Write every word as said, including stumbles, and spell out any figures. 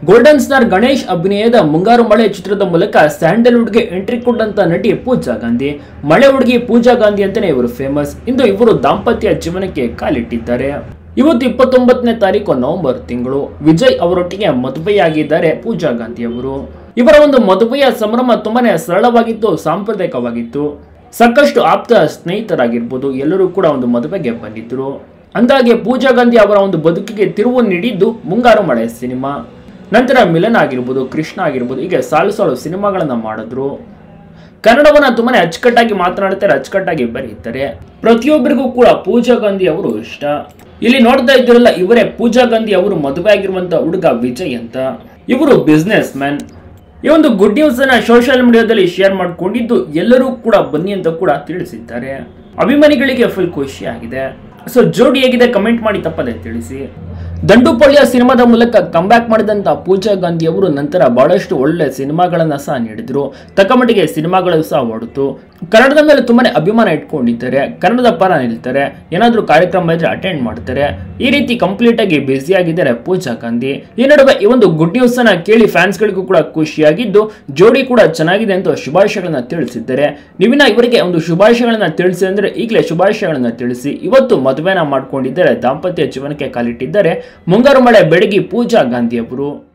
Golden star Ganesh ಅಭಿನಯದ ಮುಂಗಾರು ಮಳೆ ಚಿತ್ರದ ಮೂಲಕ ಸ್ಯಾಂಡಲ್ವುಡ್ಗೆ ಎಂಟ್ರಿ ಕೊಟ್ಟಂತ ನಟಿ ಪೂಜಾ ಗಾಂಧಿ. ಮಳೆ ಹುಡುಗಿ ಪೂಜಾ ಗಾಂಧಿ ಅಂತಾನೆ ಇವರು ಫೇಮಸ್. ಇಂದು ಇವರು ದಾಂಪತ್ಯ ಜೀವನಕ್ಕೆ ಕಾಲಿಟ್ಟಿದ್ದಾರೆ. ಇವತ್ತು ಇಪ್ಪತ್ತೊಂಬತ್ತನೇ ತಾರೀಕು ನವೆಂಬರ್ ತಿಂಗಳು ವಿಜಯ್ ಅವರೊಟ್ಟಿಗೆ ಮದುವೆಯಾಗಿದ್ದಾರೆ ಪೂಜಾ ಗಾಂಧಿ ಅವರು. ಇವರ ಒಂದು ಮದುವೆಯ ಸಂಭ್ರಮ ತುಂಬಾನೇ ಸರಳವಾಗಿತ್ತು, ಸಾಂಪ್ರದಾಯಿಕವಾಗಿತ್ತು. ಸಾಕಷ್ಟು ಆಪ್ತ ಸ್ನೇಹಿತರಾಗಿರ್ಬೋದು ಎಲ್ಲರೂ ಕೂಡ ಒಂದು ಮದುವೆಗೆ ಬಂದಿದ್ರು. ಅಂದಾಗೆ ಪೂಜಾ ಗಾಂಧಿ ಅವರ ಒಂದು ಬದುಕಿಗೆ ತಿರುವು ನೀಡಿದ್ದು ಮುಂಗಾರು ಮಳೆ ಸಿನಿಮಾ. ನಂತರ ಮಿಲನ್ ಆಗಿರ್ಬೋದು, ಕೃಷ್ಣ ಆಗಿರ್ಬೋದು, ಹೀಗೆ ಸಾಲು ಸಾಲು ಸಿನಿಮಾಗಳನ್ನ ಮಾಡಿದ್ರು. ಕನ್ನಡವನ್ನ ತುಂಬಾನೇ ಅಚ್ಚುಕಟ್ಟಾಗಿ ಮಾತನಾಡ್ತಾರೆ, ಅಚ್ಚುಕಟ್ಟಾಗಿ ಬರೀತಾರೆ. ಪ್ರತಿಯೊಬ್ಬರಿಗೂ ಕೂಡ ಪೂಜಾ ಗಾಂಧಿ ಅವರು ಇಷ್ಟ. ಇಲ್ಲಿ ನೋಡ್ತಾ ಇದ್ದಿರಲ್ಲ, ಇವರೇ ಪೂಜಾ ಗಾಂಧಿ ಅವರು ಮದುವೆ ಆಗಿರುವಂತ ಹುಡುಗ ವಿಜಯ್ ಅಂತ. ಇವರು ಬಿಸ್ನೆಸ್ ಮ್ಯಾನ್. ಈ ಒಂದು ಗುಡ್ ನ್ಯೂಸ್ ಅನ್ನ ಸೋಷಿಯಲ್ ಮೀಡಿಯಾದಲ್ಲಿ ಶೇರ್ ಮಾಡ್ಕೊಂಡಿದ್ದು ಎಲ್ಲರೂ ಕೂಡ ಬನ್ನಿ ಅಂತ ಕೂಡ ತಿಳಿಸಿದ್ದಾರೆ. ಅಭಿಮಾನಿಗಳಿಗೆ ಫುಲ್ ಖುಷಿ ಆಗಿದೆ. ಸೊ ಜೋಡಿ ಹೇಗಿದೆ ಕಮೆಂಟ್ ಮಾಡಿ ತಪ್ಪದೆ ತಿಳಿಸಿ. ದಂಡುಪಳ್ಳಿಯ ಸಿನಿಮಾದ ಮೂಲಕ ಕಂಬ್ಯಾಕ್ ಮಾಡಿದಂತ ಪೂಜಾ ಗಾಂಧಿ ಅವರು ನಂತರ ಬಹಳಷ್ಟು ಒಳ್ಳೆ ಸಿನಿಮಾಗಳನ್ನ ಸಹ ನೀಡಿದ್ರು. ತಕ್ಕಮಟ್ಟಿಗೆ ಸಿನಿಮಾಗಳು ಸಹ ಓಡಿತು. ಕನ್ನಡದ ಮೇಲೆ ತುಂಬಾನೇ ಅಭಿಮಾನ ಇಟ್ಕೊಂಡಿದ್ದಾರೆ. ಕನ್ನಡದ ಪರ ನಿಲ್ತಾರೆ. ಏನಾದ್ರೂ ಕಾರ್ಯಕ್ರಮ ಇದ್ರೆ ಅಟೆಂಡ್ ಮಾಡ್ತಾರೆ. ಈ ರೀತಿ ಕಂಪ್ಲೀಟ್ ಆಗಿ ಬ್ಯುಸಿ ಆಗಿದ್ದಾರೆ ಪೂಜಾ ಗಾಂಧಿ. ಈ ನಡುವೆ ಈ ಒಂದು ಗುಡ್ ನ್ಯೂಸ್ ಅನ್ನ ಕೇಳಿ ಫ್ಯಾನ್ಸ್ ಗಳಿಗೂ ಕೂಡ ಖುಷಿಯಾಗಿದ್ದು ಜೋಡಿ ಕೂಡ ಚೆನ್ನಾಗಿದೆ ಅಂತ ಶುಭಾಶಯಗಳನ್ನ ತಿಳಿಸಿದ್ದಾರೆ. ನೀವಿನ ಇವರಿಗೆ ಒಂದು ಶುಭಾಶಯಗಳನ್ನ ತಿಳಿಸಿ ಅಂದ್ರೆ ಈಗಲೇ ಶುಭಾಶಯಗಳನ್ನ ತಿಳಿಸಿ. ಇವತ್ತು ಮದುವೆನ ಮಾಡ್ಕೊಂಡಿದ್ದಾರೆ, ದಾಂಪತ್ಯ ಜೀವನಕ್ಕೆ ಕಾಲಿಟ್ಟಿದ್ದಾರೆ ಮುಂಗಾರು ಮಳೆ ಬೆಡಗಿ ಪೂಜಾ ಗಾಂಧಿ ಅವರು.